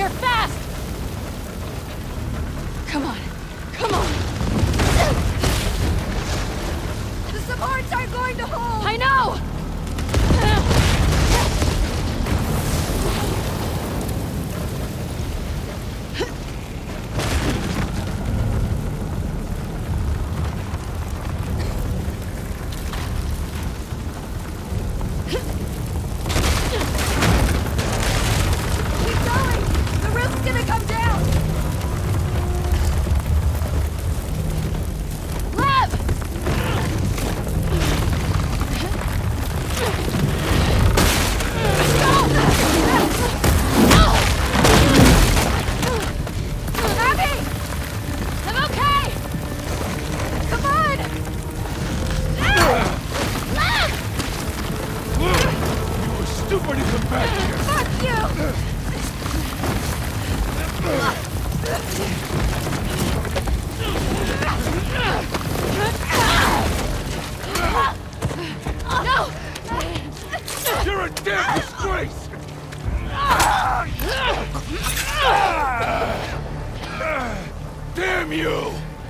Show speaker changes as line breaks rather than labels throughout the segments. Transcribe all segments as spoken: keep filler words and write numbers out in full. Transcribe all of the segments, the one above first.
here, fast! Come on, come on!
The supports aren't going to hold!
I know!
Damn you!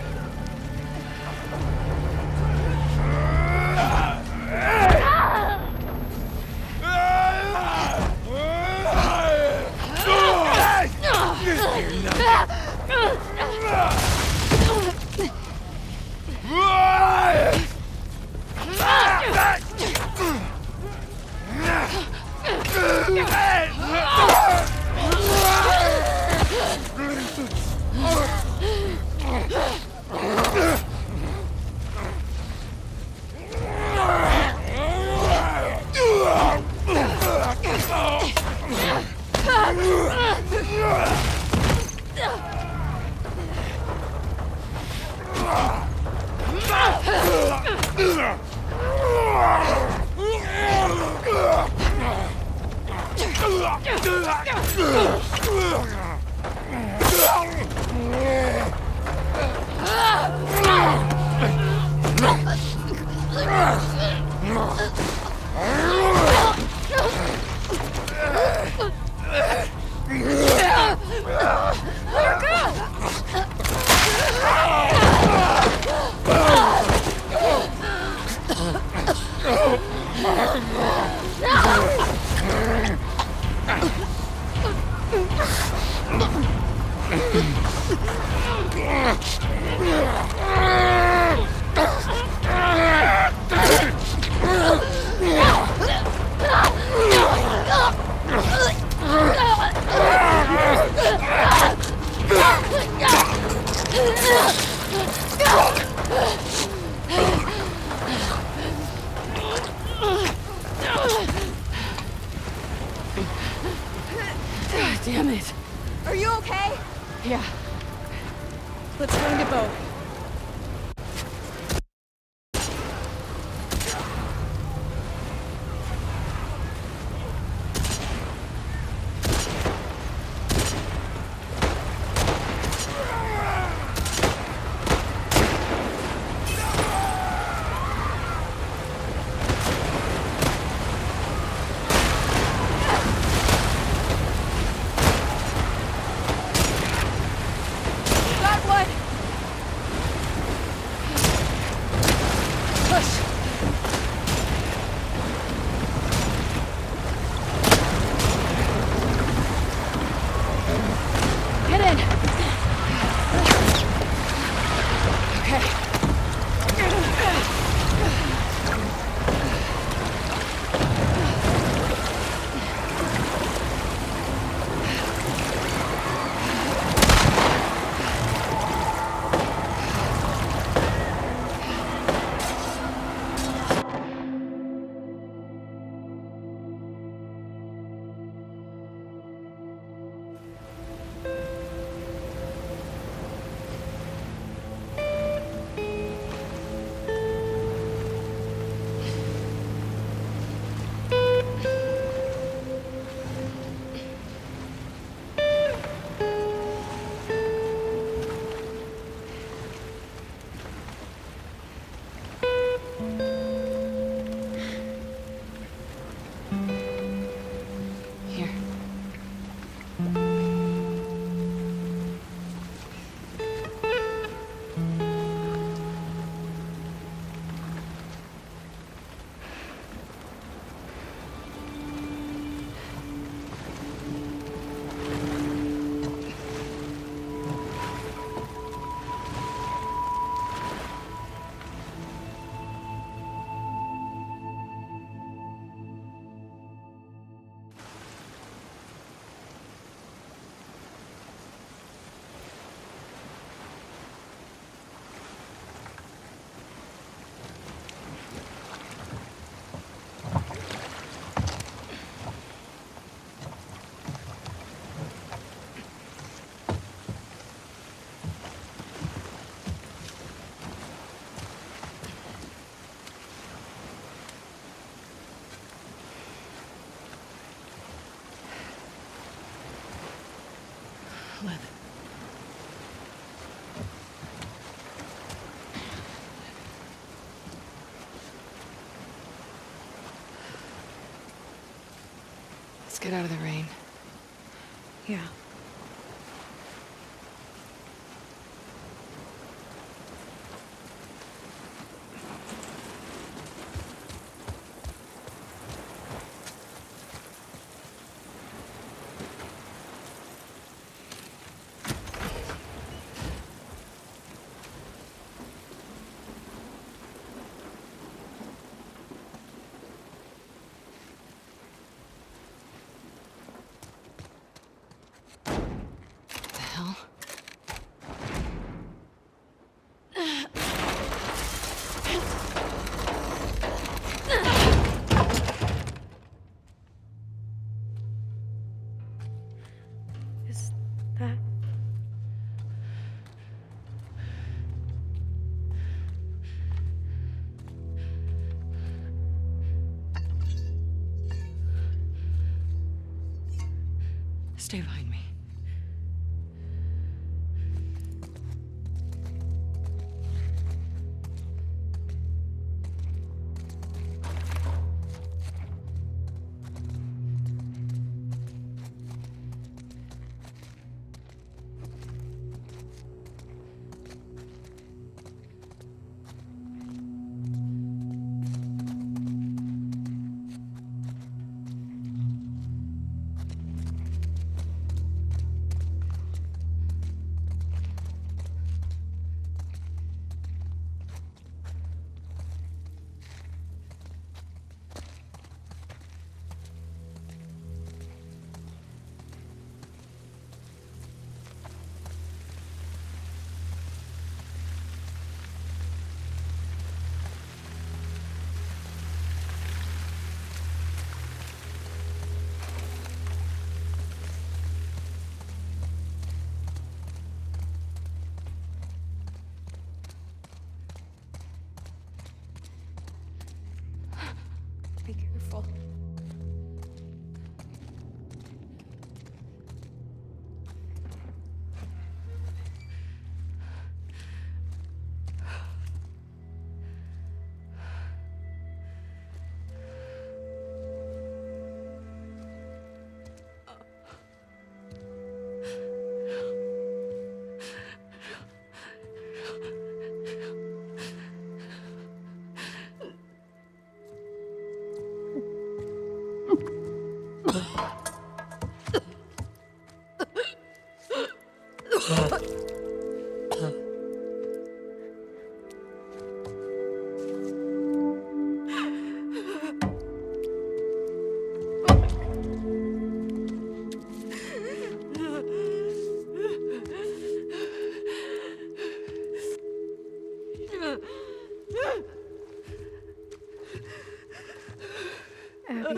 Damn it.
Are you okay?
Yeah. Let's find a boat. Lev.
Let's get out of the rain.
Yeah. Is that...
Stay behind me.
Be careful. Abby.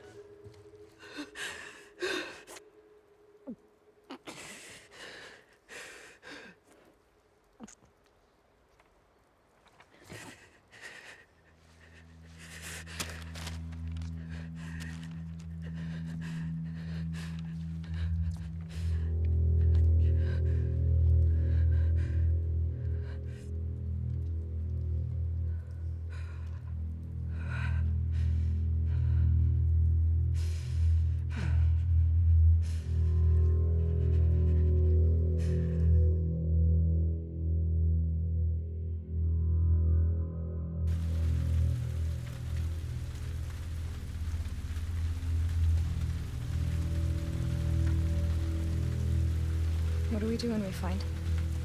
What do we do when we find him?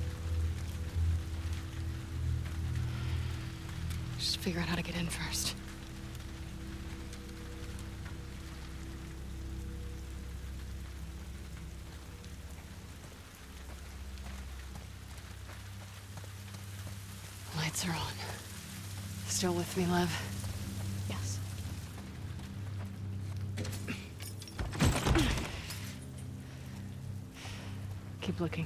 Just figure out how to get in first. Lights are on. Still with me, Lev?
Yes.
Keep looking.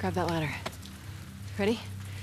Grab that ladder. Ready?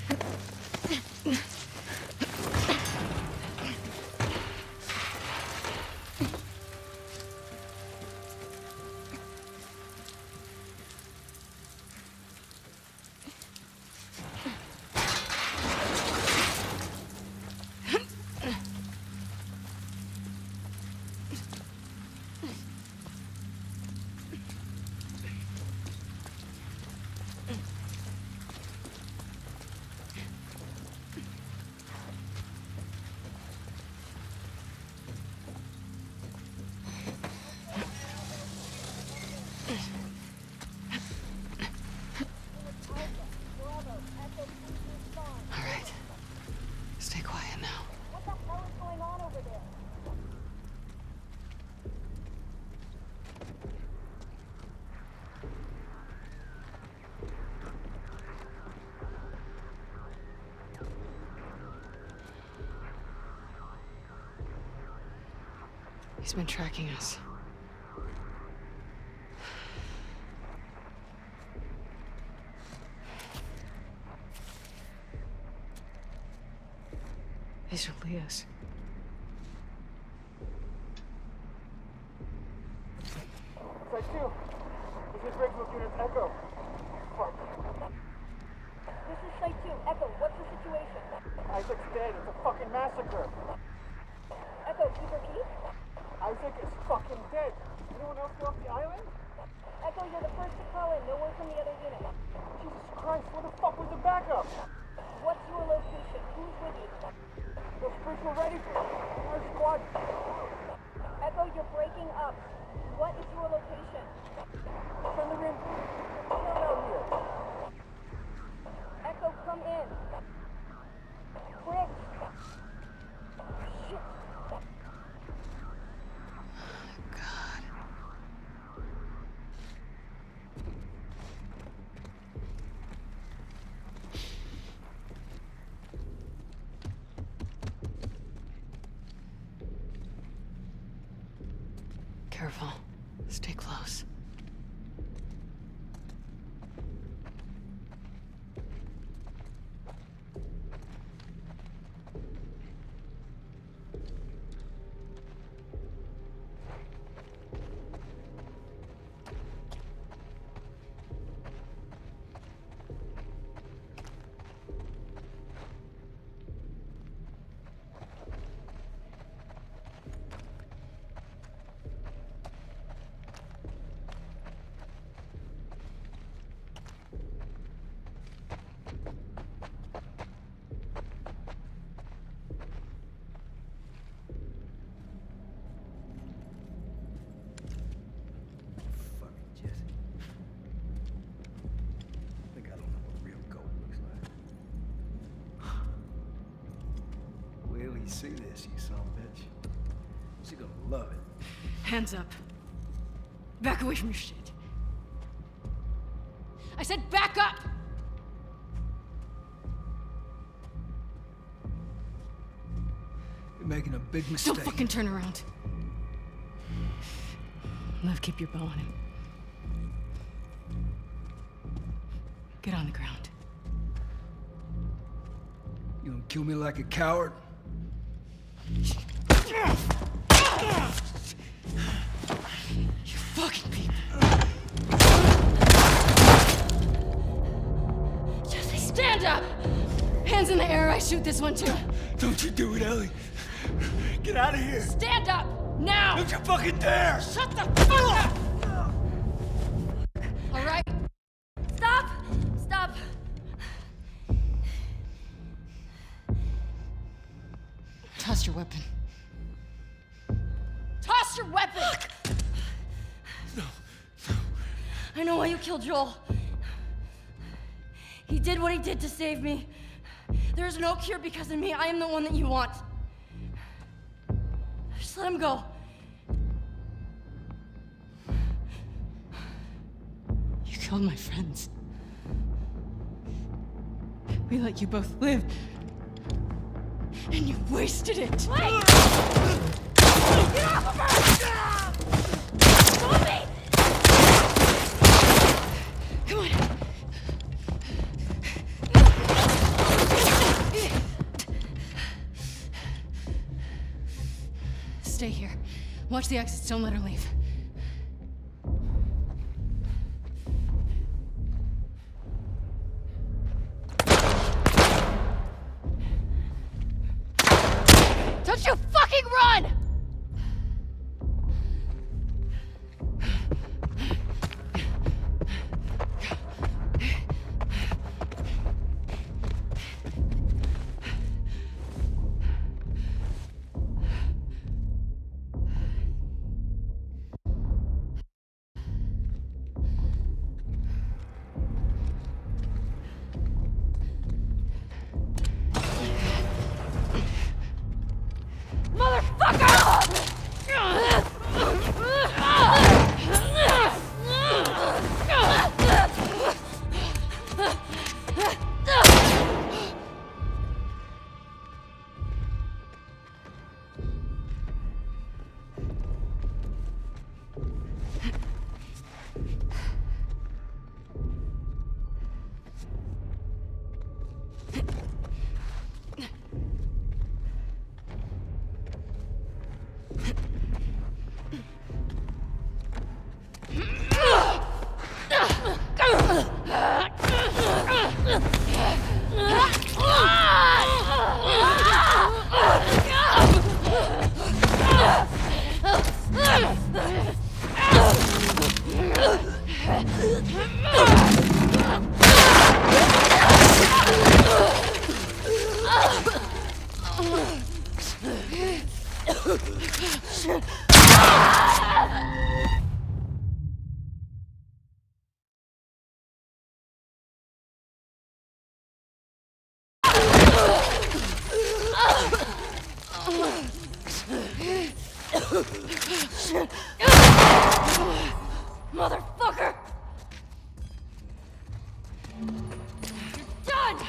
He's been tracking us. These are Leo's.
Site two. This is Briggs Unit Echo. Fuck.
This is Site two. Echo, what's the situation?
Isaac's dead. It's a fucking massacre.
Echo, Keeper Keith?
Isaac is fucking dead. Anyone else go off the island?
Echo, you're the first to call in. No word from the other unit.
Jesus Christ, where the fuck was the backup?
What's your location? Who's with you?
Those freaks were ready for our squad.
Echo, you're breaking up. What is your location?
From the rim. Not out here.
Echo, come in. Quick. Shit.
God. Careful. Stay close.
See this, you son of a bitch. She's gonna love it.
Hands up. Back away from your shit. I said back up!
You're making a big mistake.
Don't fucking turn around. Lev, keep your bow on him. Get on the ground.
You gonna kill me like a coward?
You fucking people. Jesse, stand up! Hands in the air, I shoot this one too.
Don't you do it, Ellie. Get out of here.
Stand up! Now!
Don't you fucking dare!
Shut the fuck up! All right?
Stop! Stop!
Toss your weapon. Toss your weapon!
No, no.
I know why you killed Joel. He did what he did to save me. There is no cure because of me. I am the one that you want. Just let him go.
You killed my friends. We let you both live. And you wasted it.
Wait! Get off of her! Move me!
Come on. stay here. Watch the exits, don't let her leave.
Don't you fucking run! Motherfucker! You're done!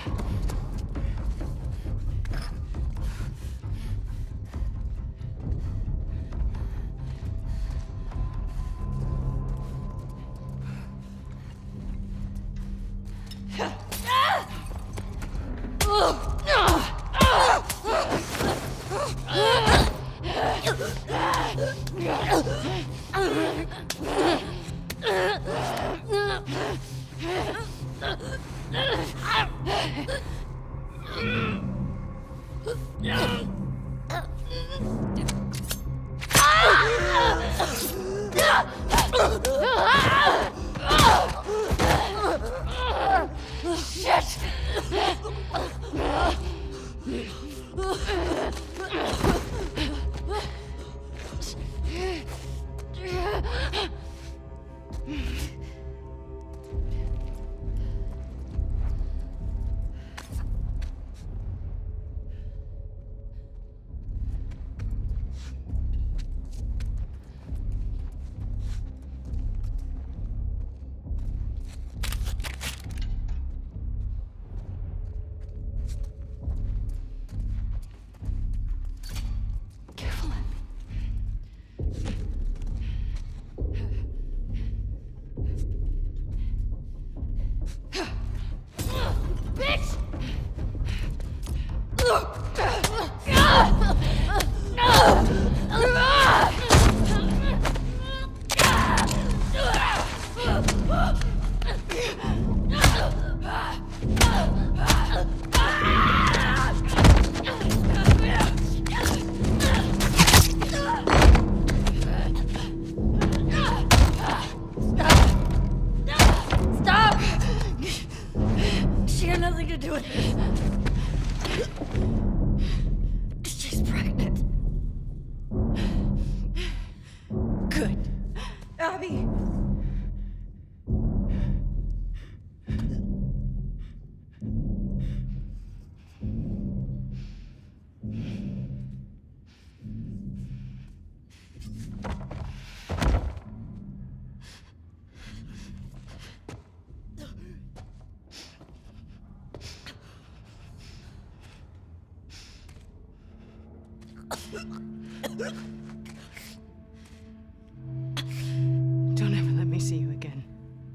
Don't ever let me see you again.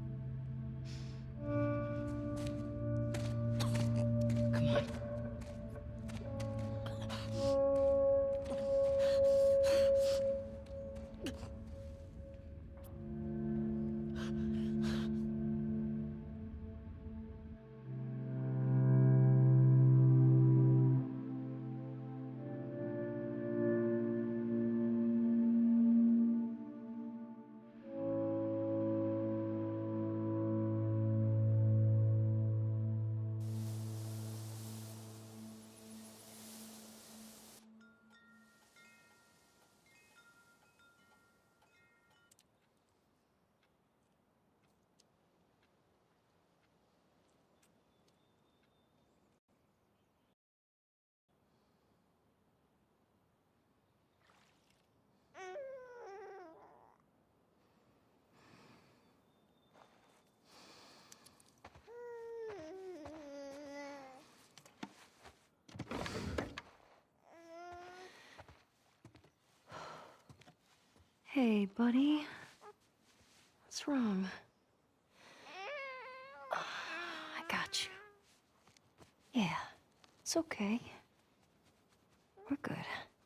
Come on.
Hey, buddy. What's wrong? Oh, I got you. Yeah, it's okay. We're good.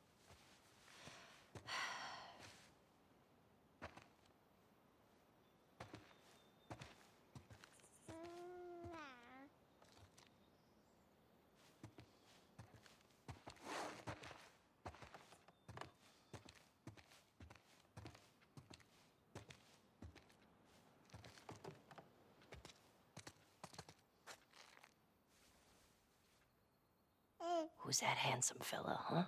Who's that handsome fella, huh?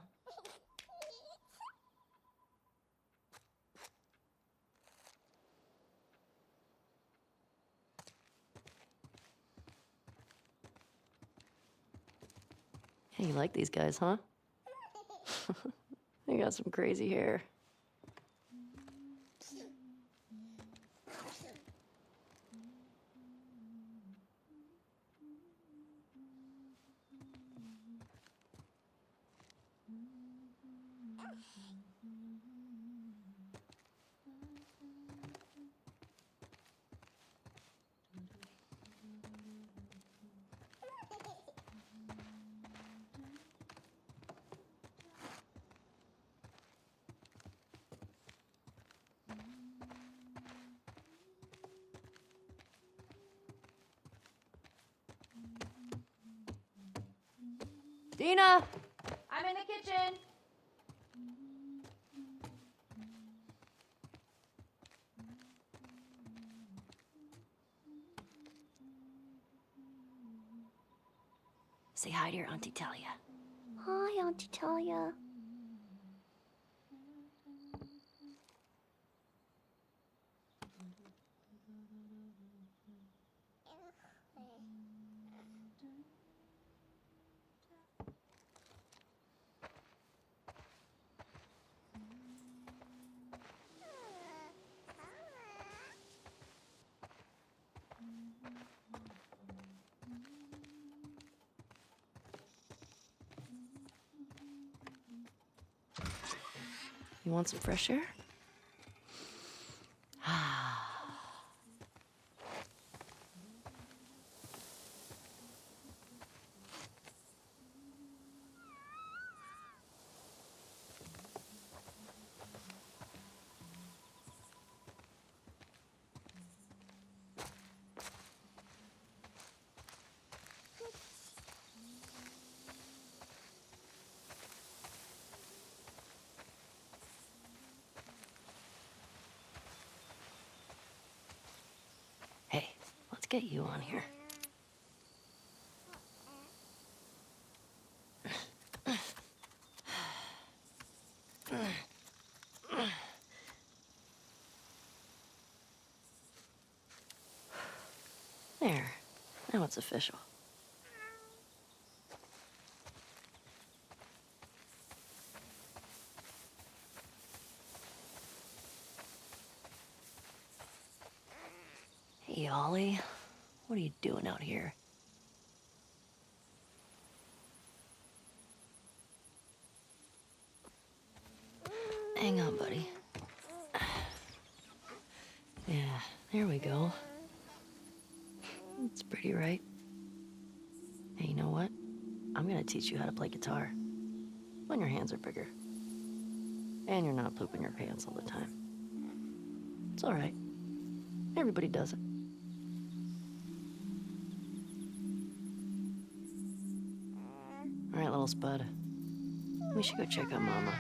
Hey, you like these guys, huh? They got some crazy hair. Dina! I'm in the kitchen! Say hi to your Auntie Talia. Hi, Auntie Talia. You want some fresh air? Hey, let's get you on here. There. Now it's official. Hey, Ollie. What are you doing out here? Hang on, buddy. Yeah, there we go. It's pretty, right? Hey, you know what? I'm gonna teach you how to play guitar. When your hands are bigger. And you're not pooping your pants all the time. It's all right. Everybody does it. All right, little spud. We should go check on Mama.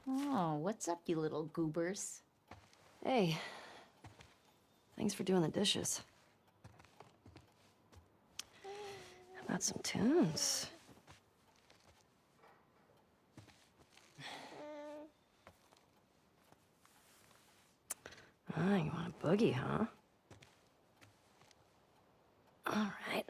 Oh, what's up, you little goobers?
Hey, thanks for doing the dishes. How about some tunes? Ah, you want a boogie, huh? All right.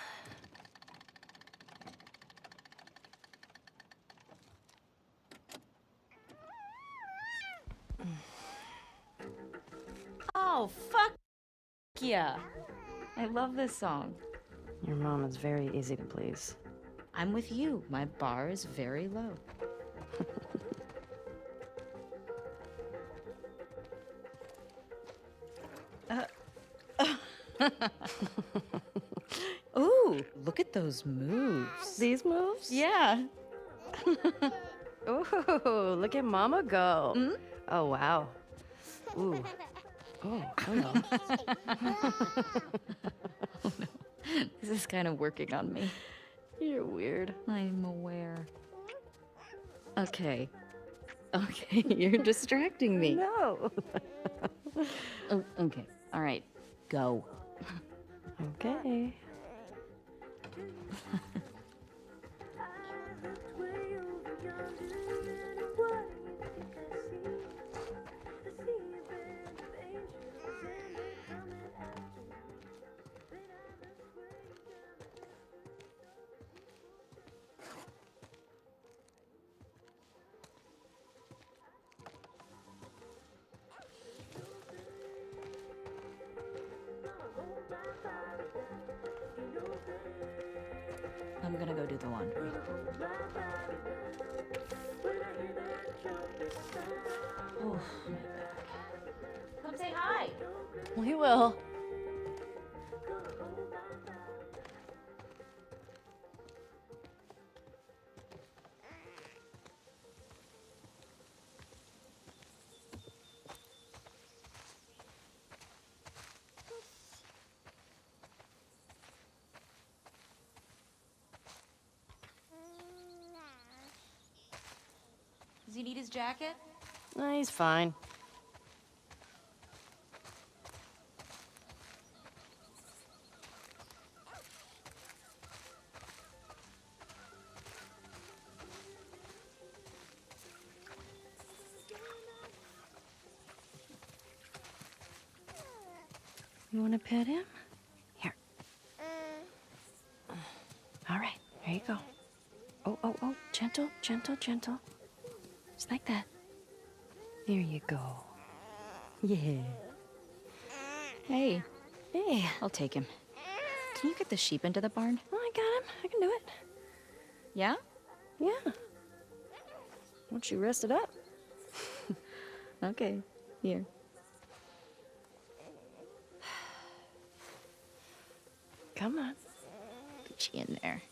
Oh, fuck yeah. I love this song.
Your mom is very easy to please.
I'm with you. My bar is very low. Ooh, look at those moves.
These moves?
Yeah.
Ooh, look at Mama go.
Hmm?
Oh, wow. Ooh. Oh, hello.
This is kind of working on me.
You're weird.
I'm aware. Okay. Okay, you're distracting me.
No.
Oh, okay. All right. Go.
Okay.
I'm gonna go do the laundry. Oh, my back. Come say hi.
We will.
Does he need his jacket?
No, he's fine. You want to pet him? Here. All right, here you go. Oh, oh, oh, gentle, gentle, gentle. Just like that. There you go. Yeah.
Hey,
Hey.
I'll take him. Can you get the sheep into the barn?
Oh, I got him. I can do it.
Yeah?
Yeah. Once you rest it up.
Okay. Here.
Come on.
Put you in there.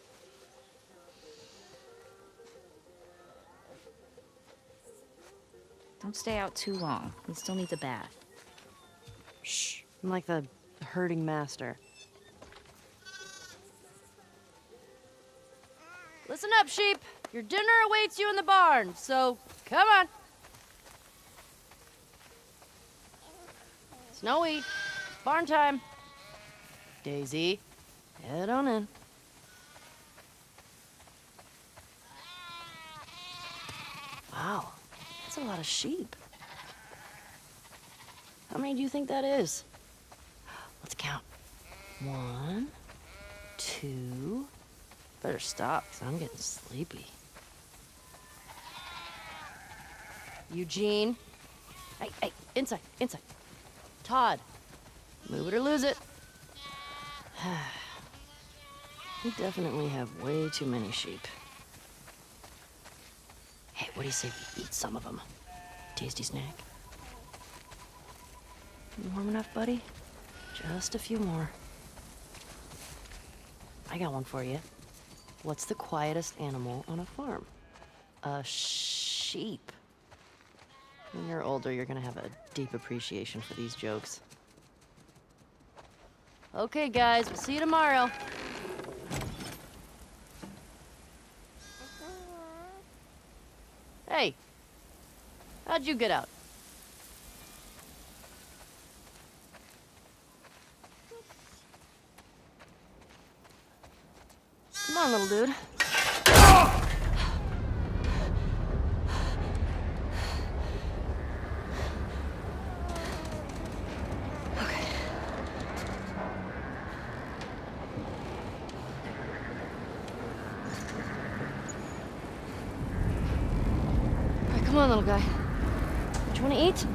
Don't stay out too long. He still needs a bath.
Shh. I'm like the herding master. Listen up, sheep. Your dinner awaits you in the barn, so come on. Snowy, barn time. Daisy, head on in. Wow, that's a lot of sheep. How many do you think that is? Let's count. One, two. Better stop, because I'm getting sleepy. Eugene. Hey, hey, inside, inside. Todd. Move it or lose it. We definitely have way too many sheep. Hey, what do you say we eat some of them? Tasty snack. Warm enough, buddy? Just a few more. I got one for you. What's the quietest animal on a farm? A sheep. When you're older, you're gonna have a deep appreciation for these jokes. Okay, guys, we'll see you tomorrow. Hey, How'd you get out? Come on, little dude. Okay. All right, come on, little guy. What you want to eat?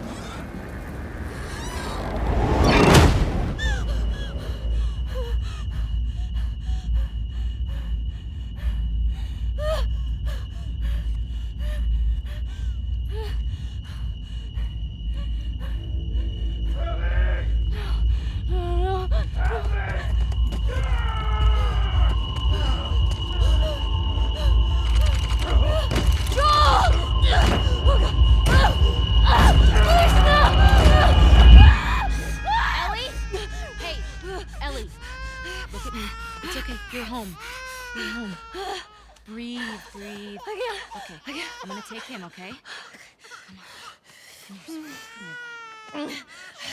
Ellie? Hey, Ellie. Look at me. It's okay. You're home. You're home. Breathe, breathe.
I can't.
Okay.
I can't.
I'm gonna take him, okay? Come on. Come here, sweetie. Come here.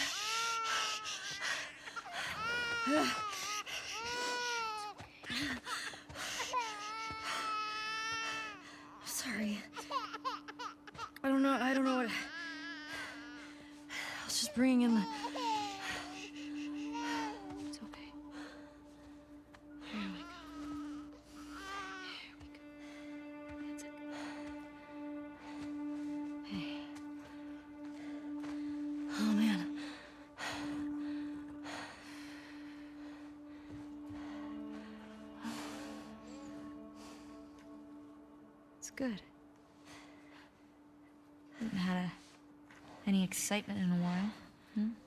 Sorry. I don't know. I don't know what. I was just bringing in the.
It's okay. Here we go. Here we go. That's it. Hey.
Oh man.
It's good. Haven't had a, any excitement in a while. Hmm?